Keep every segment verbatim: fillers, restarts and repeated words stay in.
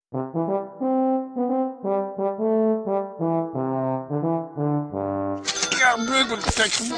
Yeah, I'm good with sexual.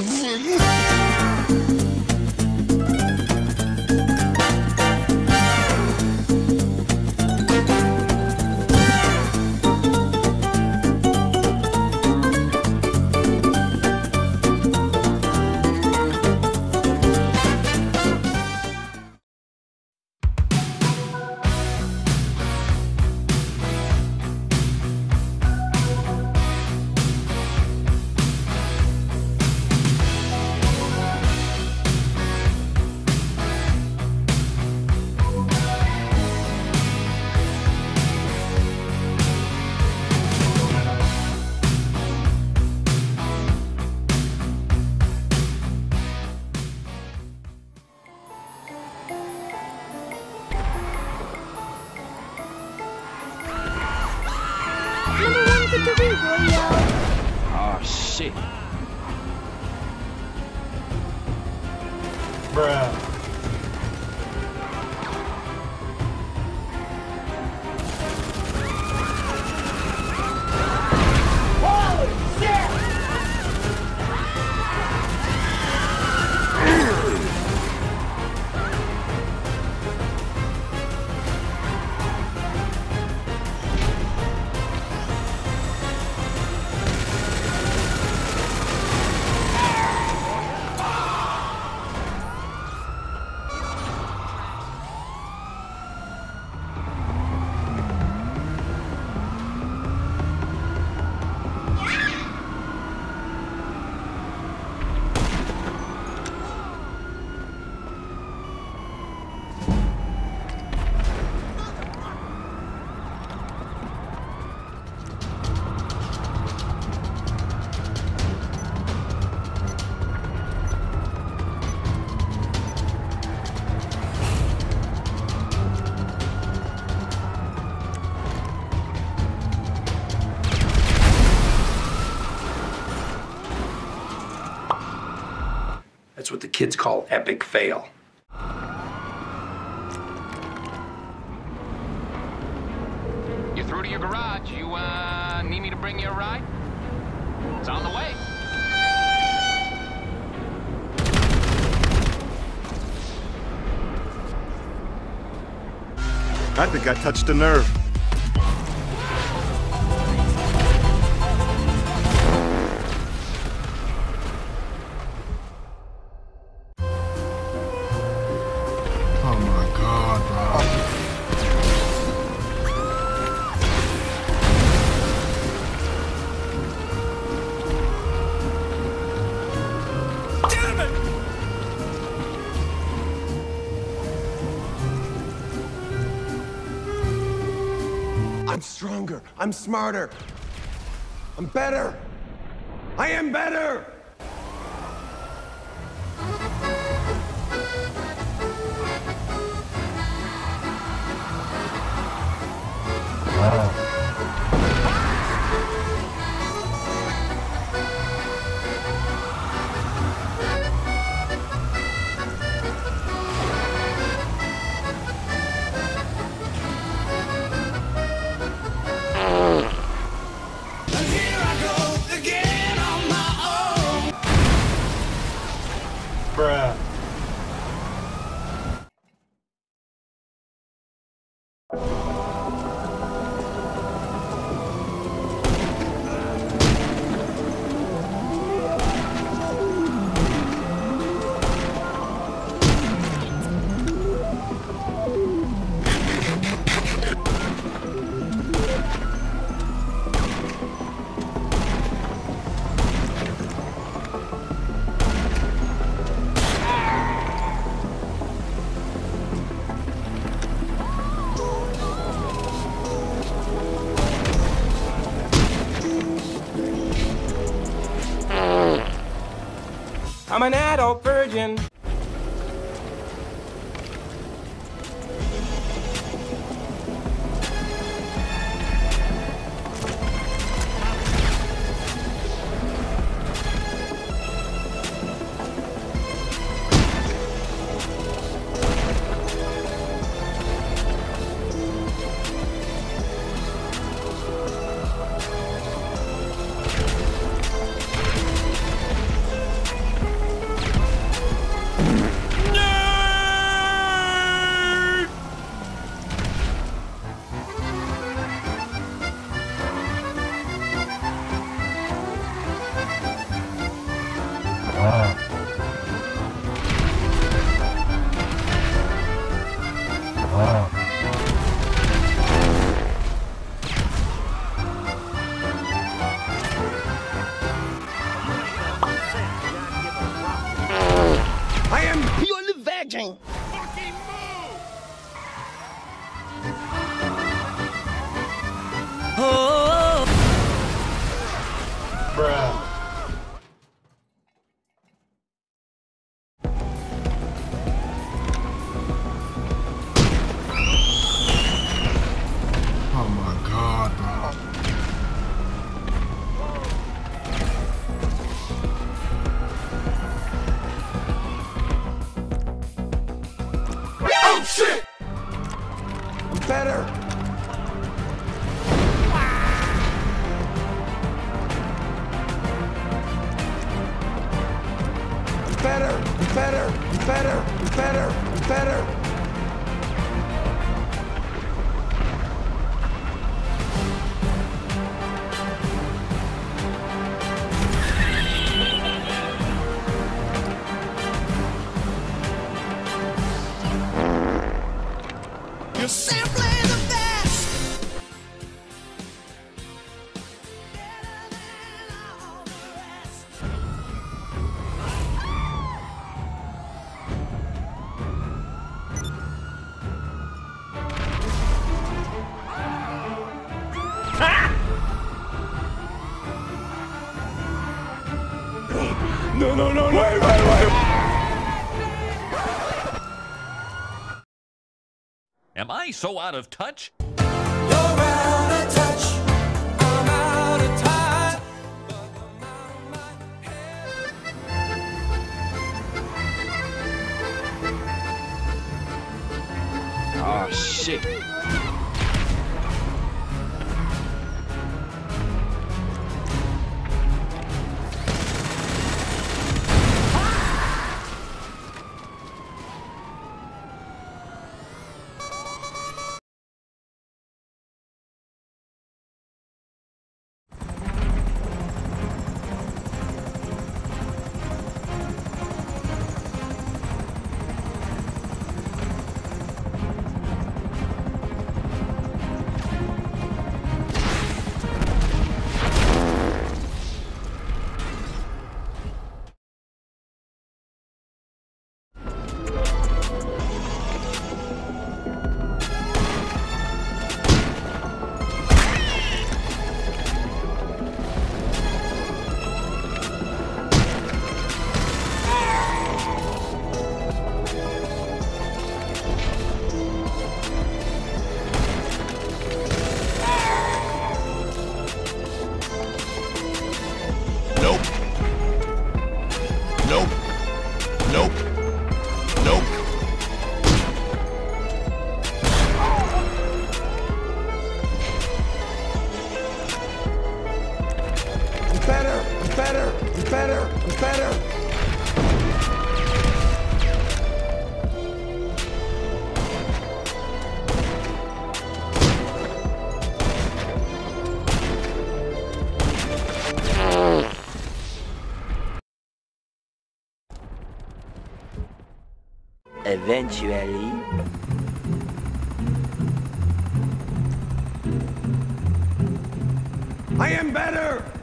Oh, shit. Bruh. That's what the kids call epic fail. You through to your garage? You, uh, need me to bring you a ride? It's on the way. I think I touched a nerve. Oh my God, bro. Damn it! I'm stronger. I'm smarter. I'm better. I am better. Bruh. I'm an adult virgin. I'm better. Better, better, better, better, better. You're simply the best. No, no, no, no, wait, wait, wait. Am I so out of touch? You're out of touch. I'm out of time. Oh, shit. Nope. Nope. Nope. Nope. Better, better, better, better. Eventually. I am better.